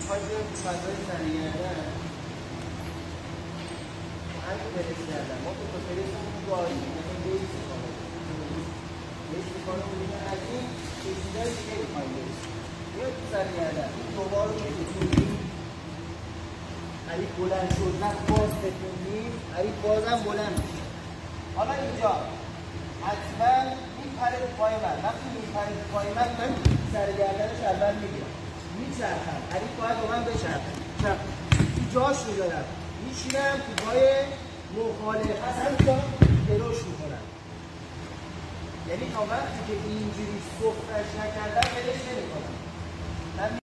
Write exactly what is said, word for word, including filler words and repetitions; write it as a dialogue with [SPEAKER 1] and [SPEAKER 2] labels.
[SPEAKER 1] میخوای بیایم تو فضای سریع‌گردن همین برس کردن ما تو پرسمون رو داریم مثلا بیس میکنه بیس میکنه بودیم از این چیزایی دیگه میخوایم بیس بیایم تو سریع‌گردن این دوبار رو میتونیم علی بلند شد نه باز بکنیم علی بازم بلند میشه. حالا اینجا حتما میپره تو پای من وقتی میپره تو پای من من سرگردنش اول میگیرم میچرخم علی باید با من بچرخم تو جاش میذارم میشینم تو پای مخالف از همینجا دروش میکنم یعنی تا وقتی که اینجوری سفتش نکردم بلش نمیکنم.